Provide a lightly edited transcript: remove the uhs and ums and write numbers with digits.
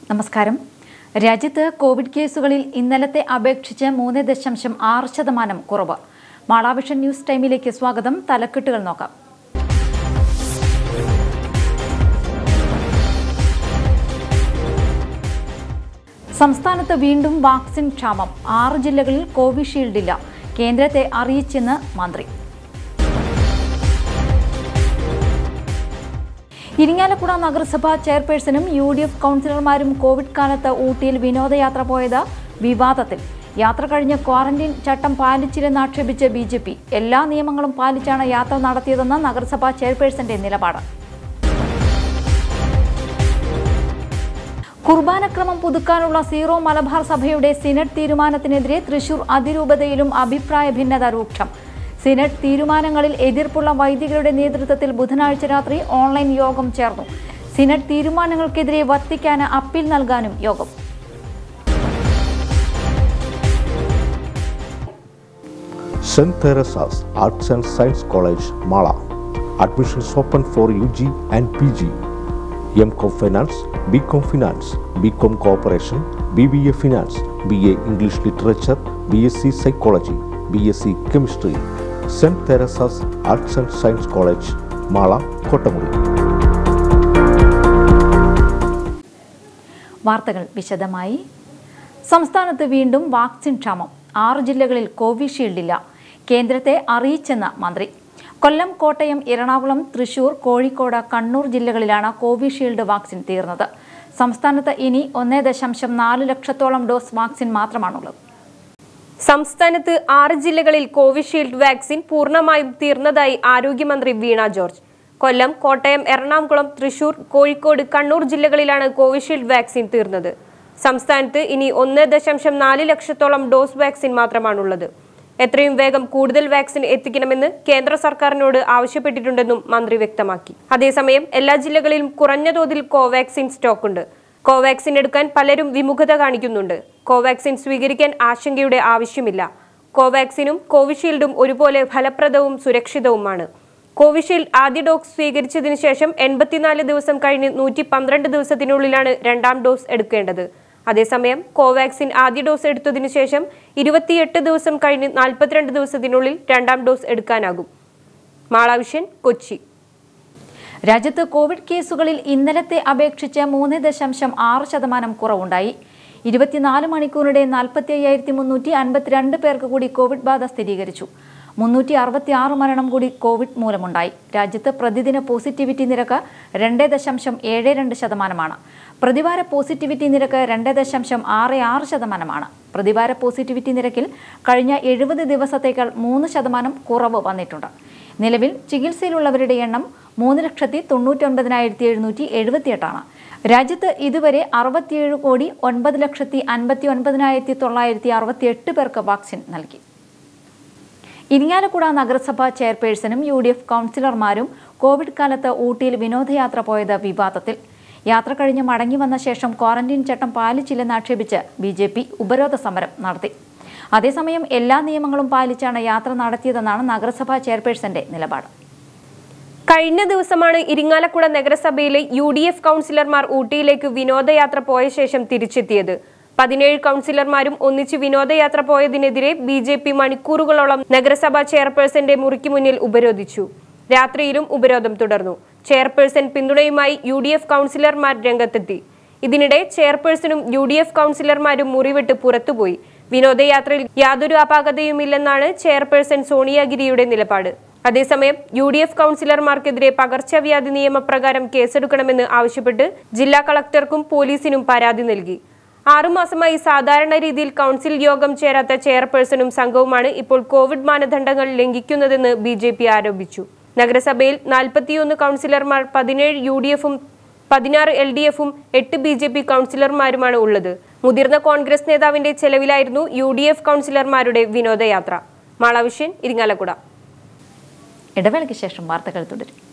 നമസ്കാരം. രാജ്യത്ത് കോവിഡ് കേസുകളിൽ ഇന്നലത്തെ അപേക്ഷിച്ച് 3.6% കുറവ്. മാളാവിഷൻ ന്യൂസ് ടൈമിലേക്ക് സ്വാഗതം. തലക്കെട്ടുകൾ നോക്കാം. സംസ്ഥാനത്ത് വീണ്ടും വാക്സിൻ ക്ഷാമം. 6 ജില്ലകളിൽ കോവിഷീൽഡ് ഇല്ല. കേന്ദ്രത്തെ അറിയിച്ചെന്ന് മന്ത്രി. ഇരിങ്ങാലക്കുട നഗരസഭാ ചെയർപേഴ്സണും UDF കൗൺസിലർമാരും കോവിഡ് കാലത്ത് ഊട്ടിയിൽ വിനോദയാത്ര പോയത് വിവാദത്തിൽ. യാത്ര കഴിഞ്ഞ് ക്വാറന്റൈൻ ചട്ടം പാലിച്ചില്ലെന്ന് ആക്ഷേപിച്ച് BJP. എല്ലാ നിയമങ്ങളും പാലിച്ചാണ് യാത്ര നടത്തിയതെന്ന് നഗരസഭാ ചെയർപേഴ്സന്റെ നിലപാട്. കുർബാനക്രമം പുതുക്കാനുള്ള സീറോ മലബാർ സഭയുടെ സിനഡ് തീരുമാനത്തിനെതിരെ തൃശൂർ അതിരൂപതയിലും അഭിപ്രായ ഭിന്നത രൂക്ഷം. സിനഡ് തീരുമാനങ്ങളിൽ എതിർപ്പുള്ള വൈദികരുടെ നേതൃത്വത്തിൽ ബുധനാഴ്ച രാത്രി ഓൺലൈൻ യോഗം ചേർന്നു. സിനഡ് തീരുമാനങ്ങൾക്കെതിരെ വത്തിക്കാന് അപ്പീൽ നൽകാനും യോഗം. St. Teresa's Arts and Science College, Mala. Admissions open for UG and PG. MCom Finance, BCom Finance, BCom Cooperation, BBA Finance, BA English Literature, BSc Psychology, BSc Chemistry. St. Teresa's Arts and Science College, Mala, Kottamudi. വാർത്തകൾ വിശദമായി. സംസ്ഥാനത്ത് വീണ്ടും vaccine ക്ഷാമം. 6 ജില്ലകളിൽ Covishield ഇല്ല. കേന്ദ്രത്തെ അറിയിച്ചെന്ന് മന്ത്രി. കൊല്ലം, കോട്ടയം, എറണാകുളം, തൃശൂർ, കോഴിക്കോട്, കണ്ണൂർ ജില്ലകളിലാണ് കോവിഷീൽഡ് വാക്സിൻ തീർന്നത്. സംസ്ഥാനത്ത് ഇനി 1.4 ലക്ഷത്തോളം ഡോസ് വാക്സിൻ മാത്രമാണുള്ളത്. സംസ്ഥാനത്ത് 6 ജില്ലകളിൽ കോവിഷീൽഡ് വാക്സിൻ പൂർണ്ണമായും തീർന്നതായി ആരോഗ്യമന്ത്രി വീണ ജോർജ്. കൊല്ലം, കോട്ടയം, എറണാകുളം, തൃശൂർ, കോഴിക്കോട്, കണ്ണൂർ ജില്ലകളിലാണ് കോവിഷീൽഡ് വാക്സിൻ തീർന്നത്. സംസ്ഥാനത്ത് ഇനി 1.4 ലക്ഷത്തോളം ഡോസ് വാക്സിൻ മാത്രമാണുള്ളത്. എത്രയും വേഗം കൂടുതൽ വാക്സിൻ എത്തിക്കണമെന്ന് കേന്ദ്ര സർക്കാരിനോട് ആവശ്യപ്പെട്ടിട്ടുണ്ടെന്നും മന്ത്രി വ്യക്തമാക്കി. അതേസമയം എല്ലാ ജില്ലകളിലും കുറഞ്ഞ തോതിൽ കോവാക്സിൻ സ്റ്റോക്കുണ്ട്. കോവാക്സിൻ എടുക്കാൻ പലരും വിമുഖത കാണിക്കുന്നുണ്ട്. കോവാക്സിൻ സ്വീകരിക്കാൻ ആശങ്കയുടെ ആവശ്യമില്ല. കോവാക്സിനും കോവിഷീൽഡും ഒരുപോലെ ഫലപ്രദവും സുരക്ഷിതവുമാണ്. കോവിഷീൽഡ് ആദ്യ ഡോസ് സ്വീകരിച്ചതിന് ശേഷം 84 ദിവസം കഴിഞ്ഞ് 112 ദിവസത്തിനുള്ളിലാണ് രണ്ടാം ഡോസ് എടുക്കേണ്ടത്. അതേസമയം കോവാക്സിൻ ആദ്യ ഡോസ് എടുത്തതിനു ശേഷം 28 ദിവസം കഴിഞ്ഞ് 42 ദിവസത്തിനുള്ളിൽ രണ്ടാം ഡോസ് എടുക്കാനാകും. മാളാവിഷൻ, കൊച്ചി. രാജ്യത്ത് കോവിഡ് കേസുകളിൽ ഇന്നലത്തെ അപേക്ഷിച്ച് 3.6% കുറവുണ്ടായി. 24 മണിക്കൂറിടെ 45,352 പേർക്ക് കൂടി കോവിഡ് ബാധ സ്ഥിരീകരിച്ചു. 366 മരണം കൂടി കോവിഡ് മൂലമുണ്ടായി. രാജ്യത്ത് പ്രതിദിന പോസിറ്റിവിറ്റി നിരക്ക് 2.72%. പ്രതിവാര പോസിറ്റിവിറ്റി നിരക്ക് 2.66%. പ്രതിവാര പോസിറ്റിവിറ്റി നിരക്കിൽ കഴിഞ്ഞ 70 ദിവസത്തേക്കാൾ 3% കുറവ് വന്നിട്ടുണ്ട്. നിലവിൽ ചികിത്സയിലുള്ളവരുടെ എണ്ണം 3,99,778. രാജ്യത്ത് ഇതുവരെ 67,09,59,968 പേർക്ക് വാക്സിൻ നൽകി. ഇരിങ്ങാലക്കുട നഗരസഭാ ചെയർപേഴ്സണും UDF കൗൺസിലർമാരും കോവിഡ് കാലത്ത് ഊട്ടിയിൽ വിനോദയാത്ര പോയത് വിവാദത്തിൽ. യാത്ര കഴിഞ്ഞ് മടങ്ങി വന്ന ശേഷം ക്വാറന്റൈൻ ചട്ടം പാലിച്ചില്ലെന്ന് ആക്ഷേപിച്ച് BJP ഉപരോധ സമരം നടത്തി. അതേസമയം എല്ലാ നിയമങ്ങളും പാലിച്ചാണ് യാത്ര നടത്തിയതെന്നാണ് നഗരസഭാ ചെയർപേഴ്സന്റെ നിലപാട്. കഴിഞ്ഞ ദിവസമാണ് ഇരിങ്ങാലക്കുട നഗരസഭയിലെ UDF കൗൺസിലർമാർ ഊട്ടിയിലേക്ക് വിനോദയാത്ര പോയ ശേഷം തിരിച്ചെത്തിയത്. 17 കൗൺസിലർമാരും ഒന്നിച്ച് വിനോദയാത്ര പോയതിനെതിരെ BJP മണിക്കൂറുകളോളം നഗരസഭാ ചെയർപേഴ്സന്റെ മുറിക്ക് മുന്നിൽ ഉപരോധിച്ചു. രാത്രിയിലും ഉപരോധം തുടർന്നു. ചെയർപേഴ്സൺ പിന്തുണയുമായി UDF കൗൺസിലർമാർ രംഗത്തെത്തി. ഇതിനിടെ ചെയർപേഴ്സണും UDF കൗൺസിലർമാരും മുറിവിട്ട് പുറത്തുപോയി. വിനോദയാത്രയിൽ യാതൊരു അപാകതയുമില്ലെന്നാണ് ചെയർപേഴ്സൺ സോണിയാഗിരിയുടെ നിലപാട്. അതേസമയം UDF കൗൺസിലർമാർക്കെതിരെ പകർച്ചവ്യാധി നിയമപ്രകാരം കേസെടുക്കണമെന്ന് ആവശ്യപ്പെട്ട് ജില്ലാ കളക്ടർക്കും പോലീസിനും പരാതി നൽകി. 6 മാസമായി സാധാരണ രീതിയിൽ കൗൺസിൽ യോഗം ചേരാത്ത ചെയർപേഴ്സണും സംഘവുമാണ് ഇപ്പോൾ കോവിഡ് മാനദണ്ഡങ്ങൾ ലംഘിക്കുന്നതെന്ന് BJP ആരോപിച്ചു. നഗരസഭയിൽ 41 കൗൺസിലർമാർ, 17 UDFും 16 LDFും 8 BJP കൗൺസിലർമാരുമാണ് ഉള്ളത്. മുതിർന്ന കോൺഗ്രസ് നേതാവിന്റെ ചെലവിലായിരുന്നു UDF കൗൺസിലർമാരുടെ വിനോദയാത്ര. മാളാവിഷൻ, ഇരിങ്ങാലക്കുട. ഇടവേളയ്ക്ക് ശേഷം വാർത്തകൾ തുടരും.